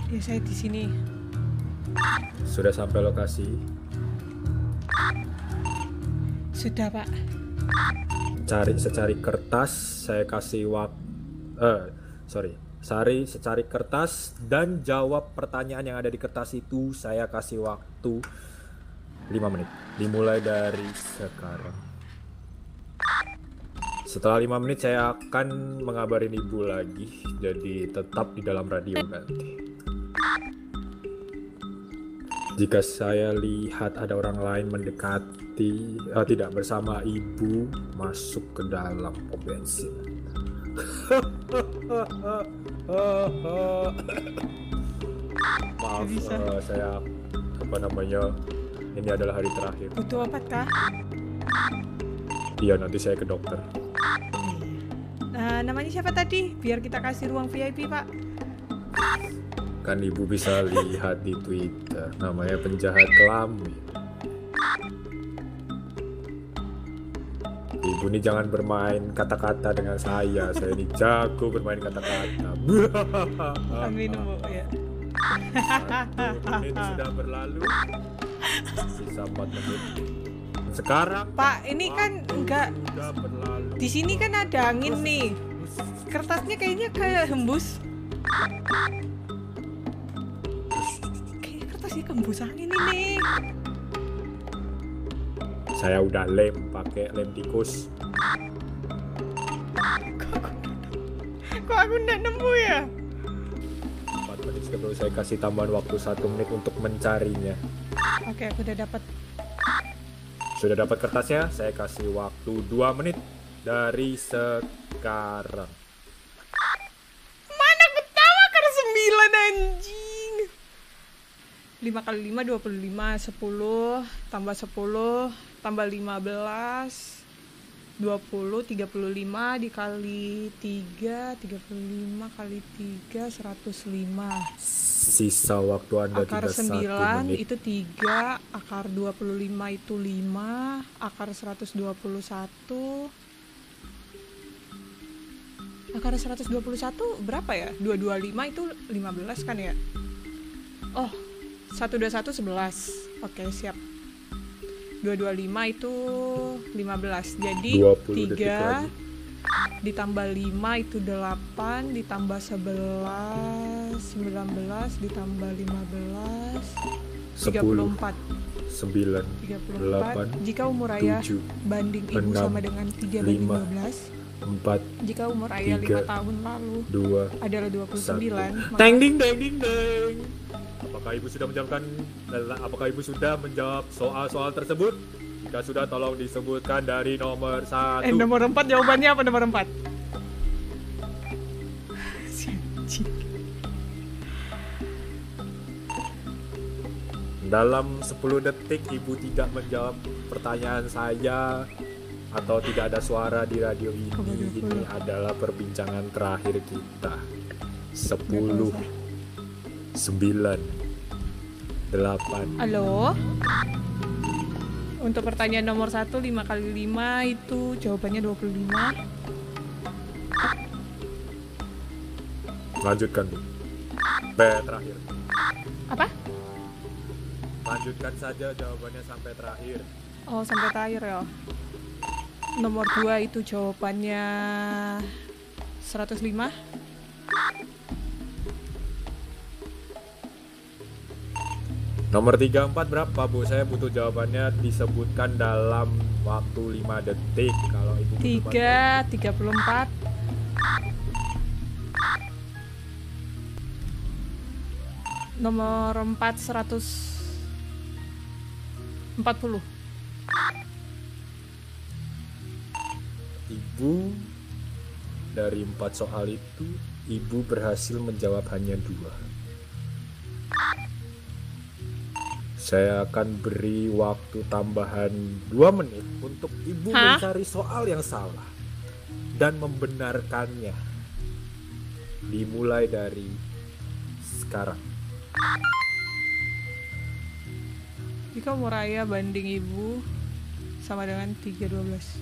Ya, saya di sini. Sudah sampai lokasi? Sudah, Pak. Secari kertas, saya kasih Sari secari kertas dan jawab pertanyaan yang ada di kertas itu. Saya kasih waktu 5 menit. Dimulai dari sekarang. Setelah 5 menit saya akan mengabarin ibu lagi. Jadi tetap di dalam radio nanti. Jika saya lihat ada orang lain mendekati, tidak bersama ibu, masuk ke dalam pom bensin. Maaf, saya ini adalah hari terakhir. Butuh obat kah? Iya, nanti saya ke dokter. Namanya siapa tadi? Biar kita kasih ruang VIP, Pak. Kan ibu bisa lihat di Twitter, namanya penjahat kelamin. Ibu ini jangan bermain kata-kata dengan saya ini jago bermain kata-kata. Minum, Bu, ya. 1 menit sudah berlalu, sisa 4 menit. Sekarang Pak, ini kan enggak di sini kan ada angin nih. Kertasnya kayaknya kayak hembus. Kayaknya kertasnya hembus angin ini. Saya udah pakai lem tikus. Kok aku nggak nemu ya? 4 menit sebelum saya kasih tambahan waktu 1 menit untuk mencarinya. Oke, aku udah dapat. Sudah dapat kertasnya, saya kasih waktu 2 menit dari sekarang. Mana aku tahu akar 9 anjing. 5 kali 5 25, 10 tambah 10 tambah 15 20, 35 dikali 3, 35 kali 3, 105. Sisa waktu Anda Akar tinggal 1 9 menit. itu 3, akar 25 itu 5, akar 121. Akar 121 berapa ya? 225 itu 15 kan ya? Oh, 121 11. Oke, siap. 225 itu 15. Jadi 3 ditambah 5 itu 8, ditambah 11 19, ditambah 15 34. 9, 34. Jika umur ayah 7, banding ibu 6, sama dengan 3 banding 5, 12. 4, Jika umur ayah 3, 5 tahun lalu 2, adalah 29. Teng ding deng ding deng. Apakah ibu sudah menjawab soal-soal tersebut? Jika sudah, tolong disebutkan dari nomor 1. Nomor 4 jawabannya apa nomor 4? Dalam 10 detik ibu tidak menjawab pertanyaan saya atau tidak ada suara di radio ini adalah perbincangan terakhir kita. 10, 9, 8. Halo. Untuk pertanyaan nomor 1, 5 kali 5 itu jawabannya 25. Lanjutkan, Bu. Terakhir. Apa? Lanjutkan saja jawabannya sampai terakhir. Oh, sampai terakhir ya. Nomor 2 itu jawabannya 105. Nomor 3, 4 berapa, Bu? Saya butuh jawabannya disebutkan dalam waktu 5 detik. Kalau Ibu 3, 34. Nomor 4, 140. Ibu, dari 4 soal itu, Ibu berhasil menjawab hanya 2. Saya akan beri waktu tambahan 2 menit untuk Ibu mencari soal yang salah dan membenarkannya. Dimulai dari sekarang. Jika umur ayah banding ibu sama dengan 312.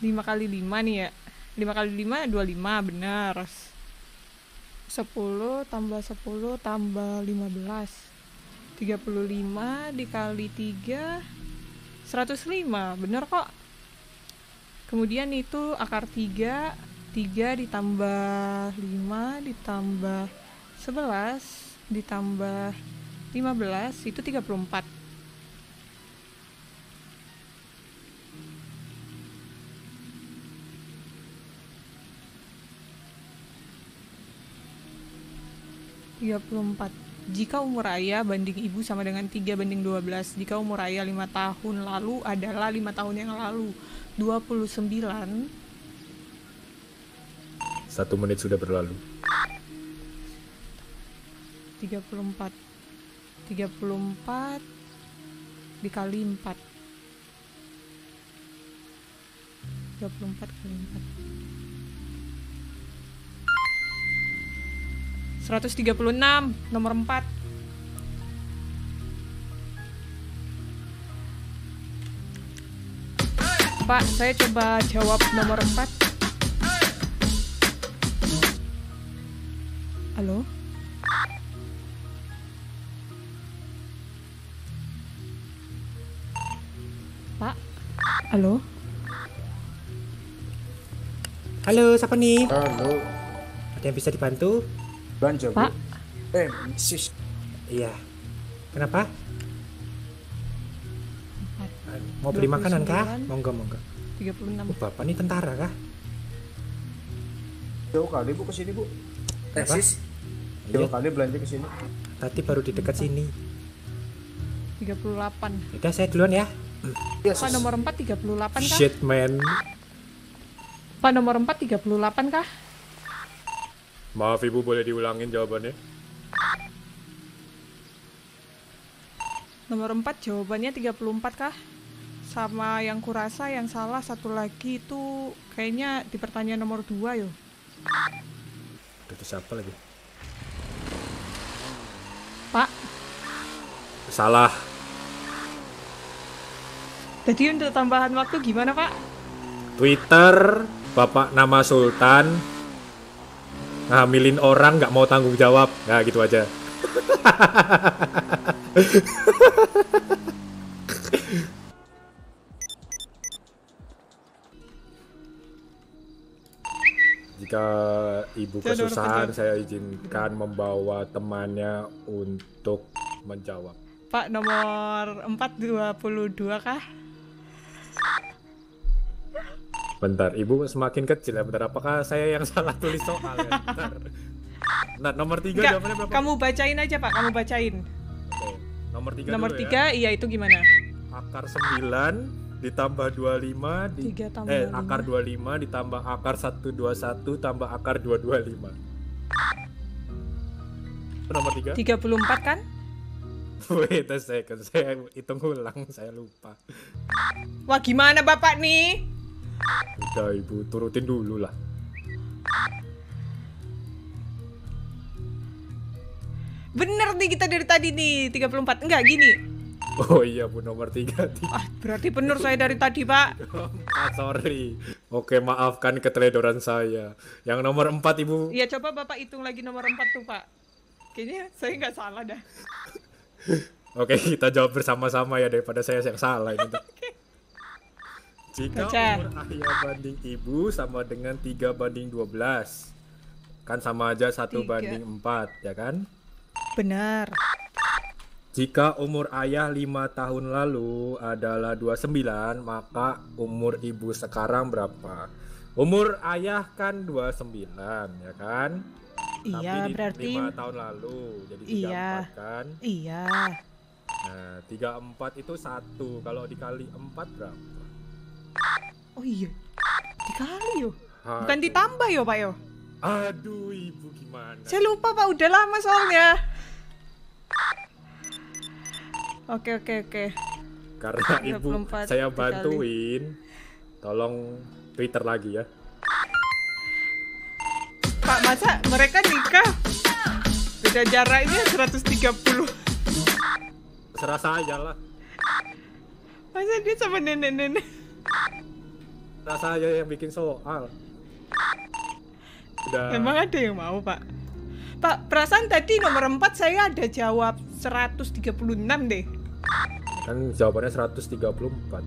5 kali 5 nih ya. 5 kali 5 25 benar. 10 tambah 10 tambah 15. 35 dikali 3 105, bener kok. Kemudian itu akar 3 ditambah 5 ditambah 11 ditambah 15 itu 34. Jika umur ayah banding ibu sama dengan 3:12, jika umur ayah 5 tahun lalu adalah 5 tahun yang lalu 29. 1 menit sudah berlalu. 34 dikali 4. 34 kali 4 136, nomor 4. Pak, saya coba jawab nomor 4. Halo? Pak? Halo? Halo, siapa nih? Halo, Ada yang bisa dibantu? belanja Bu. Pak? Sis, Iya. Kenapa? 4, Mau beli makanan kah? 29. Monggo, monggo. 36. Oh, Bapak nih tentara kah? jauh kali Bu kesini Bu. Apa? Sis, Iya. jauh kali belanja kesini. Tadi baru di dekat sini. 38. Udah, saya duluan ya. Iya Pak, Sis. nomor 4 38 kah? Shit man. Pak, nomor 4 38 kah? Maaf ibu, boleh diulangin jawabannya? Nomor 4 jawabannya 34 kah? Sama yang kurasa yang salah satu lagi itu kayaknya di pertanyaan nomor 2 yo. Itu siapa lagi? Pak, Salah. jadi untuk tambahan waktu gimana Pak? Twitter, Bapak nama Sultan, ngambilin orang nggak mau tanggung jawab. Nah gitu aja. Jika ibu Saya kesusahan, nomor saya izinkan membawa temannya untuk menjawab. Pak, nomor 4 22 kah? Bentar, ibu semakin kecil ya. Bentar, apakah saya yang salah tulis soal ya? Bentar. Nah, nomor 3 Enggak, jawabannya berapa? kamu bacain aja Pak, kamu bacain. Oke. Nomor 3 Nomor dulu 3, iya itu gimana? ya. Akar 9 ditambah 25 3 tambah 5. akar 25 ditambah akar 121 tambah akar 225. Itu nomor 3. 34 kan? Wait a second, saya hitung ulang, saya lupa. Wah, gimana Bapak nih? Udah ibu, turutin dulu lah. Bener nih kita dari tadi nih, 34. Enggak, gini. Oh iya bu, nomor 3. Wah, berarti bener saya dari tadi Pak. Sorry. Oke, maafkan keteledoran saya. Yang nomor 4 ibu. Iya, coba Bapak hitung lagi nomor 4 tuh Pak. Kayaknya saya nggak salah dah. Oke, kita jawab bersama-sama ya daripada saya yang salah ini. Jika Baca. umur ayah banding ibu sama dengan 3:12. Kan sama aja 1:4 ya kan? Benar. Jika umur ayah 5 tahun lalu adalah 29, maka umur ibu sekarang berapa? Umur ayah kan 29 ya kan? Iya, Tapi berarti 5 tahun lalu, jadi 34 Iya. kan? iya. Nah, 34 itu 1. Kalau dikali 4 berapa? Oh iya. Dikali yo. Aduh. Bukan ditambah yo, Pak yo. Aduh, ibu gimana? Saya lupa Pak, udah lama soalnya. Oke. Karena ibu 34 saya dikali. bantuin. Tolong Twitter lagi ya. Pak, masa mereka nikah? Beda jaraknya 130. Serah saya lah. Masa dia sama nenek-nenek? Nah, saya yang bikin soal. Udah. Emang ada yang mau, Pak? Pak, perasaan tadi nomor 4 saya ada jawab 136 deh. Kan jawabannya 134.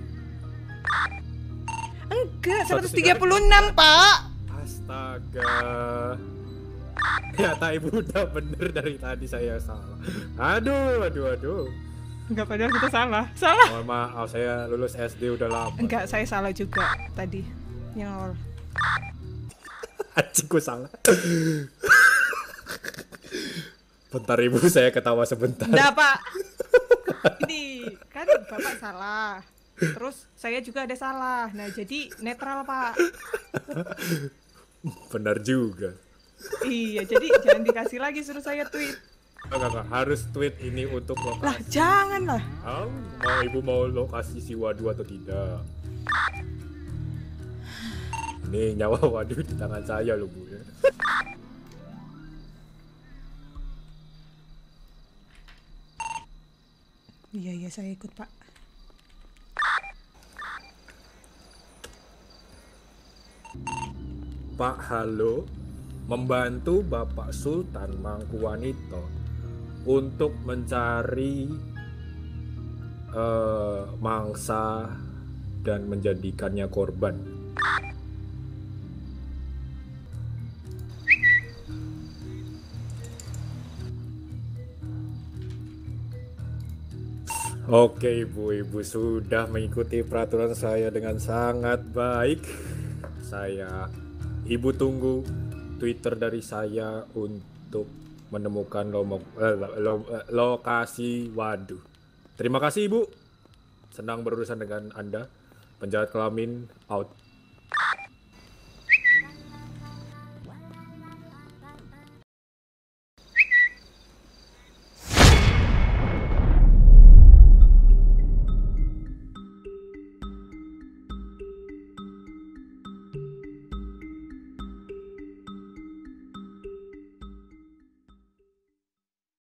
Enggak, 136, Pak. Astaga. Ternyata ibu udah bener dari tadi, saya salah. Aduh. Enggak, padahal kita salah. Salah. Mohon maaf, saya lulus SD udah lama. Enggak, saya salah juga tadi. Yang awal. Anjing, gue salah. Bentar ibu, saya ketawa sebentar. Enggak, Pak. Ini kan Bapak salah. Terus saya juga ada salah. Nah, jadi netral, Pak. Benar juga. Iya, jadi jangan dikasih lagi suruh saya tweet. Enggak, harus tweet ini untuk lokasi. Lah, janganlah. Mau ibu mau lokasi si Wadu atau tidak? Ini nyawa Wadu di tangan saya loh, Bu ya. Iya, saya ikut, Pak. Pak Halo membantu Bapak Sultan Mangkuwanito untuk mencari mangsa dan menjadikannya korban. Oke ibu sudah mengikuti peraturan saya dengan sangat baik. Ibu tunggu Twitter dari saya untuk menemukan lokasi Wadu. Terima kasih ibu. Senang berurusan dengan Anda. Penjahat kelamin out.